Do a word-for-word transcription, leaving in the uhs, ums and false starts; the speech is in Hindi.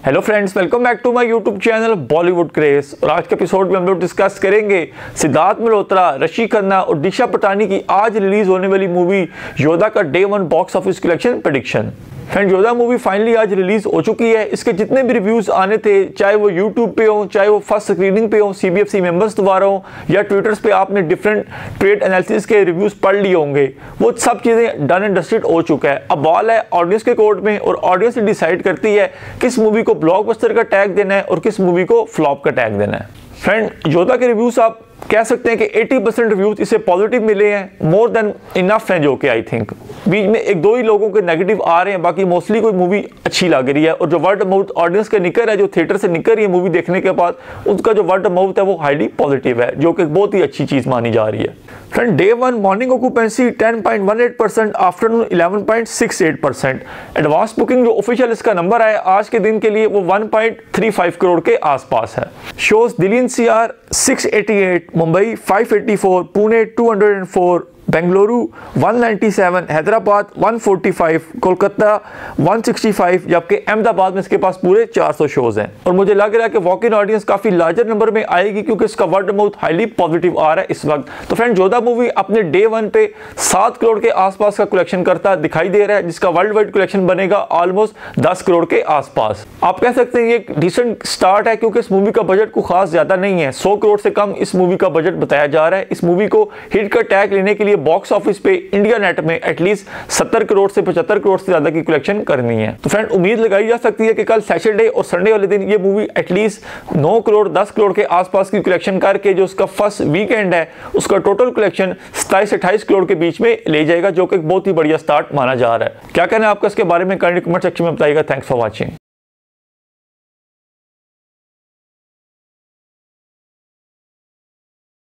Hello friends, welcome back to my YouTube channel Bollywood craze. और आज के एपिसोड में हम लोग डिस्कस करेंगे सिद्धार्थ मल्होत्रा, ऋषि खन्ना और दिशा पटानी की आज रिलीज होने वाली मूवी योद्धा का day one box office collection prediction. Friend, Yodha movie finally आज रिलीज हो चुकी है। इसके जितने भी रिव्यूज आने थे, चाहे वो यूट्यूब पे हो, चाहे वो फर्स्ट स्क्रीनिंग पे हो, सीबीएफसी मेंबर्स द्वारा हो, या ट्विटर्स पे आपने डिफरेंट ट्रेड एनालिसिस के रिव्यूज पढ़ लिए होंगे, वो सब चीज़ें डन एंड डस्टेड हो चुका है। अब बॉल है ऑडियंस के कोर्ट में और ऑडियंस डिसाइड करती है किस मूवी को ब्लॉकबस्टर का टैग देना है और किस मूवी को फ्लॉप का टैग देना है। फ्रेंड, योद्धा के रिव्यूज आप कह सकते हैं कि अस्सी परसेंट रिव्यूज इसे पॉजिटिव मिले हैं, मोर देन इनफ हैं, जो कि आई थिंक बीच में एक दो ही लोगों के नेगेटिव आ रहे हैं, बाकी मोस्टली कोई मूवी अच्छी लग रही है। और जो वर्ड माउथ ऑडियंस का निकल है, जो थिएटर से निकल रही है मूवी देखने के बाद, उसका जो वर्ड माउथ है वो हाईली पॉजिटिव है, जो कि बहुत ही अच्छी चीज़ मानी जा रही है। Friend, day one morning occupancy ten point one eight percent, afternoon eleven point six eight percent. Advance booking जो ऑफिशियल इसका नंबर है आज के दिन के लिए वो one point three five crore के आसपास है। Shows Delhi NCR six eighty eight, Mumbai five eighty four, Pune two hundred four, Bengaluru one ninety seven, Hyderabad one forty five, Kolkata one sixty five, जबकि अहमदाबाद में इसके पास पूरे चार सौ शोज हैं। और मुझे लग रहा है कि वॉक इन ऑडियंस काफी लार्जर नंबर में आएगी, क्योंकि इसका वर्ड माउथ हाईली पॉजिटिव आ रहा है इस वक्त। तो फ्रेंड, योद्धा मूवी अपने डे वन पे सात करोड़ के आसपास का कलेक्शन करता दिखाई दे रहा है, जिसका वर्ल्ड वाइड कलेक्शन बनेगा ऑलमोस्ट दस करोड़ के आसपास। आप कह सकते हैं ये एक डिसेंट स्टार्ट है, क्योंकि इस मूवी का बजट को खास ज्यादा नहीं है, सौ करोड़ से कम इस मूवी का बजट बताया जा रहा है। इस मूवी को हिट का टैग लेने के लिए बॉक्स ऑफिस पे इंडिया नेट में एटलीस्ट सत्तर करोड़ से पचहत्तर करोड़ से ज्यादा की कलेक्शन करनी है। तो फ्रेंड, उम्मीद लगाई जा सकती है कि कल सैटरडे और संडे वाले दिन ये मूवी एटलीस्ट नौ करोड़ दस करोड़ के आसपास की कलेक्शन करके जो उसका फर्स्ट वीकेंड है उसका टोटल कलेक्शन सत्ताईस अट्ठाईस करोड़ के बीच में ले जाएगा, जो कि बहुत ही बढ़िया स्टार्ट माना जा रहा है। क्या कहना है आपका इसके बारे में? कमेंट सेक्शन में बताइएगा। Thanks for watching.